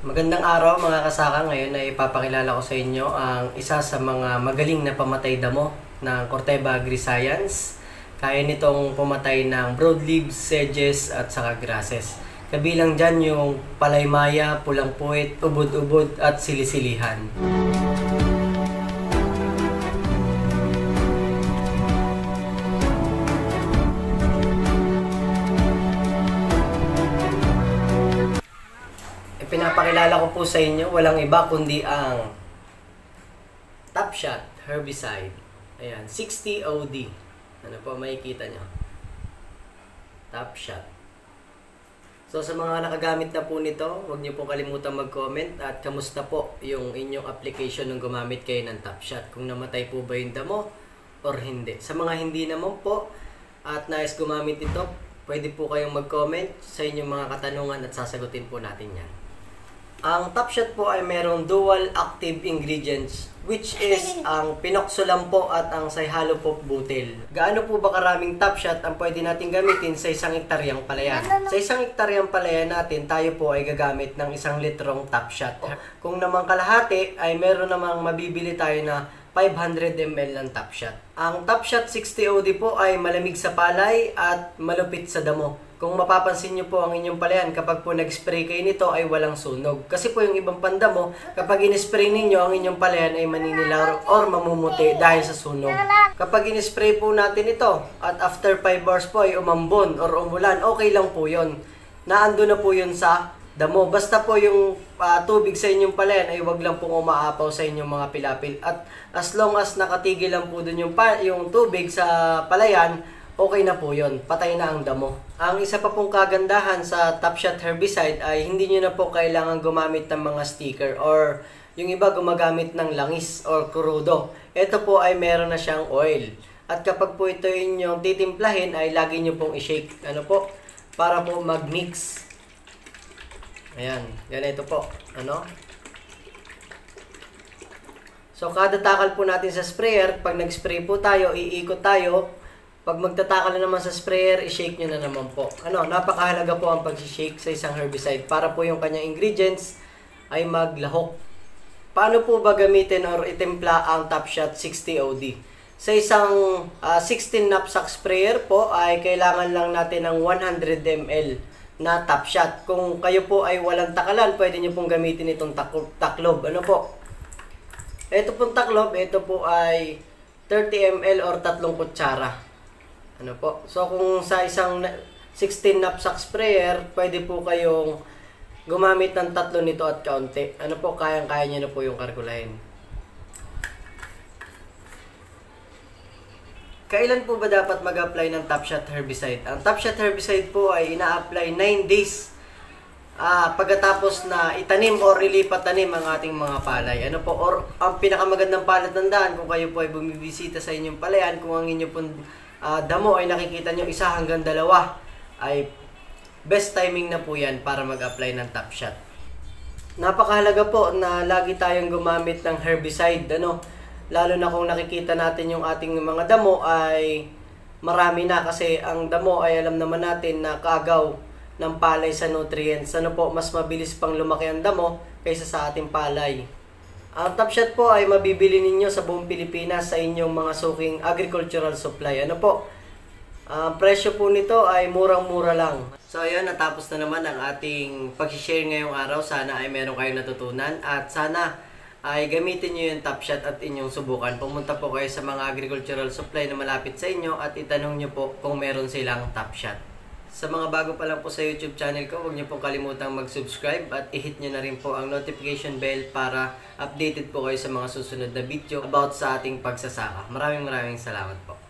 Magandang araw mga kasaka. Ngayon ay ipapakilala ko sa inyo ang isa sa mga magaling na pamatay damo ng Corteva Agriscience. Kaya nitong pumatay ng broadleaves, sedges at saka grasses. Kabilang dyan yung palaymaya, pulang puwit, ubod-ubod at silisilihan. Pinapakilala ko po sa inyo, walang iba kundi ang Top Shot herbicide. Ayan, 60 OD. Ano po makikita nyo? Top Shot. So sa mga nakagamit na po nito, huwag nyo po kalimutan mag-comment at kamusta po yung inyong application nung gumamit kayo ng Top Shot. Kung namatay po ba yung damo or hindi. Sa mga hindi naman po at nais gumamit ito, pwede po kayong mag-comment sa inyong mga katanungan at sasagutin po natin yan. Ang Top Shot po ay merong dual active ingredients, which is ang pinoxolam po at ang Cyhalopop butyl. Gaano po ba karaming Top Shot ang pwede natin gamitin sa isang hektaryang palayan? Sa isang hektaryang palayan natin, tayo po ay gagamit ng 1 litrong Top Shot. Kung naman kalahati, ay meron namang mabibili tayo na 500 ml ng Top Shot. Ang Top Shot 60 OD po ay malamig sa palay at malupit sa damo. Kung mapapansin nyo po ang inyong palayan, kapag po nag-spray kayo nito ay walang sunog. Kasi po yung ibang pandamo, kapag in-spray ninyo, ang inyong palayan ay maninilaw or mamumuti dahil sa sunog. Kapag in-spray po natin ito at after 5 hours po ay umambon or umulan, okay lang po yun. Naando na po yun sa damo. Basta po yung tubig sa inyong palayan ay wag lang pong umaapaw sa inyong mga pilapil. At as long as nakatigil lang po dun yung tubig sa palayan, okay na po yun. Patay na ang damo. Ang isa pa pong kagandahan sa Top Shot herbicide ay hindi nyo na po kailangan gumamit ng mga sticker or yung iba gumagamit ng langis or krudo. Ito po ay meron na siyang oil. At kapag po ito yung titimplahin ay lagi nyo pong i-shake. Ano po? Para po mag-mix. Ayan. Ganito po. Ano? So kada takal po natin sa sprayer, pag nag-spray po tayo, iikot tayo. Pag magtatakal na naman sa sprayer, i-shake nyo na naman po. Ano, napakahalaga po ang pag-shake sa isang herbicide para po yung kanyang ingredients ay maglahok. Paano po ba gamitin or itimpla ang Top Shot 60 OD? Sa isang 16 knapsack sprayer po ay kailangan lang natin ng 100 ml na Top Shot. Kung kayo po ay walang takalan, pwede nyo pong gamitin itong taklob. Ano po? Ito pong taklob, ito po ay 30 ml or 3 kutsara. Ano po? So kung sa isang 16 knapsack sprayer, pwede po kayong gumamit ng 3 nito at kaunti. Ano po? Kayang-kaya nyo na po yung kalkulahin. Kailan po ba dapat mag-apply ng Top Shot herbicide? Ang Top Shot herbicide po ay ina-apply 9 days pagkatapos na itanim or ilipat tanim ang ating mga palay. Ano po? Or ang pinakamagandang palatandaan kung kayo po ay bumibisita sa inyong palayan, kung ang inyong pong damo ay nakikita nyo 1 hanggang 2, ay best timing na po yan para mag-apply ng Top Shot. Napakahalaga po na lagi tayong gumamit ng herbicide, ano? Lalo na kung nakikita natin yung ating mga damo ay marami na, kasi ang damo ay alam naman natin na kaagaw ng palay sa nutrients. Ano po, mas mabilis pang lumaki ang damo kaysa sa ating palay. Ang Top Shot po ay mabibili ninyo sa buong Pilipinas sa inyong mga suking agricultural supply. Ano po? Ang presyo po nito ay murang-mura lang. So ayun, natapos na naman ang ating pag-share ngayong araw. Sana ay meron kayong natutunan at sana ay gamitin nyo yung Top Shot at inyong subukan. Pumunta po kayo sa mga agricultural supply na malapit sa inyo at itanong nyo po kung meron silang Top Shot. Sa mga bago pa lang po sa YouTube channel ko, huwag niyo pong kalimutang mag-subscribe at i-hit niyo na rin po ang notification bell para updated po kayo sa mga susunod na video about sa ating pagsasaka. Maraming salamat po.